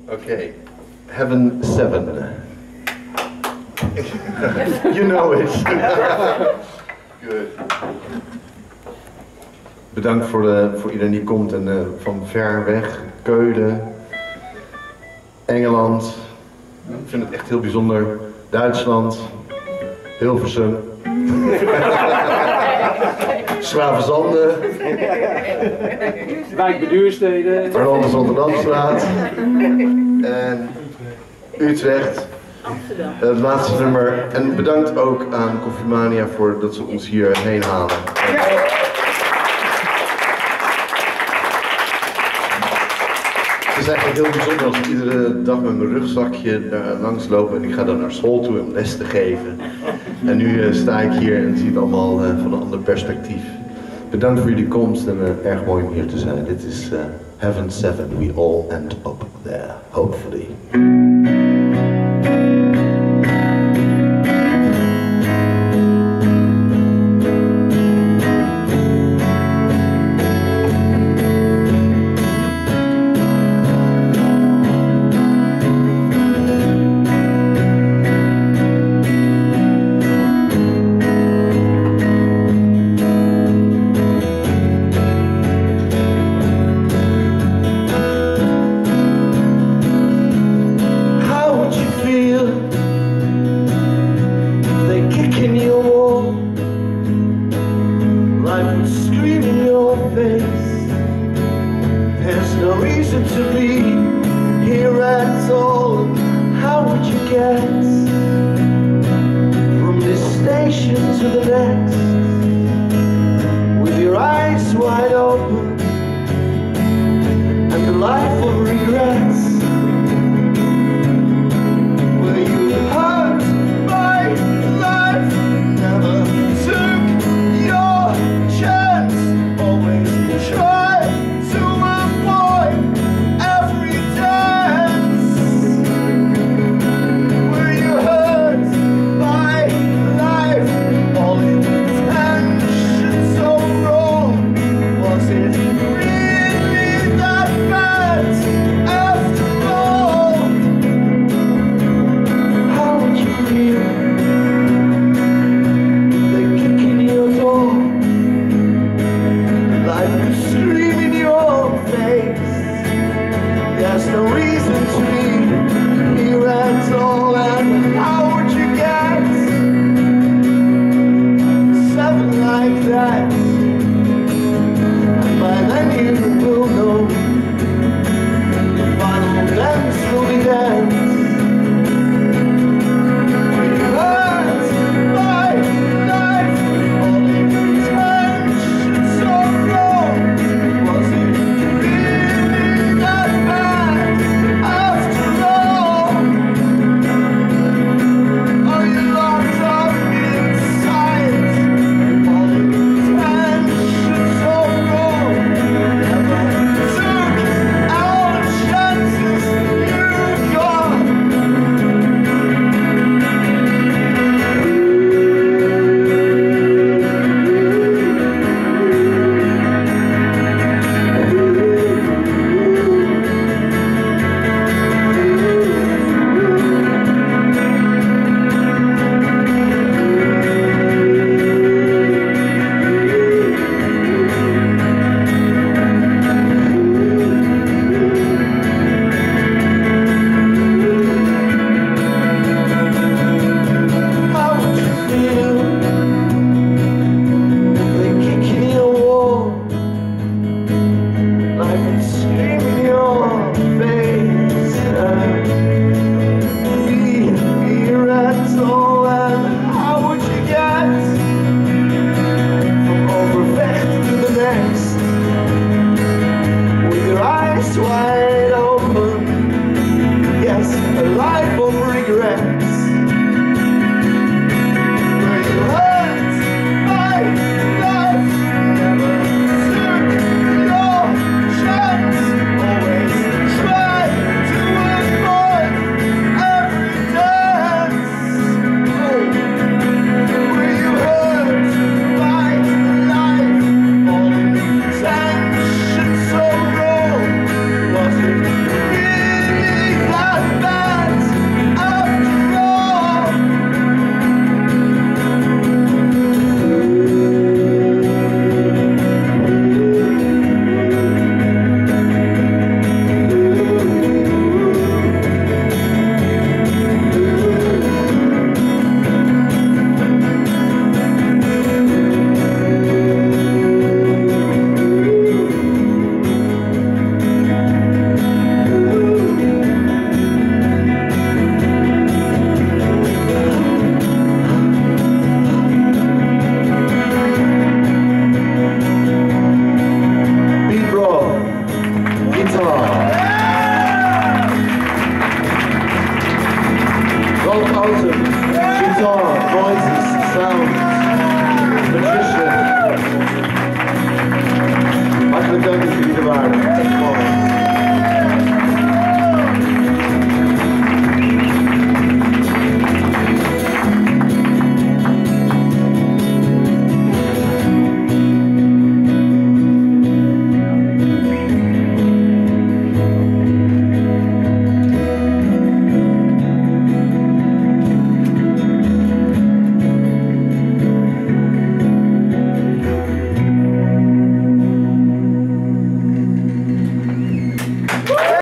Okay, Heaven 7. You know it. Good. Bedankt voor iedereen die komt en van ver weg, Keulen, Engeland. Ik vind het echt heel bijzonder. Duitsland, Hilversum, Schravenzande, Wijkbeduursteden, Fernandes Rotterdamstraat en Utrecht. Het laatste nummer. En bedankt ook aan Koffiemania voor dat ze ons hierheen halen. Het is eigenlijk heel bijzonder als ik iedere dag met mijn rugzakje daar langs loop en ik ga dan naar school toe om les te geven. En nu sta ik hier en zie het allemaal van een ander perspectief. Bedankt voor jullie komst en erg mooi om hier te zijn. Dit is Heaven 7. We all end up there, hopefully. From this station to the next.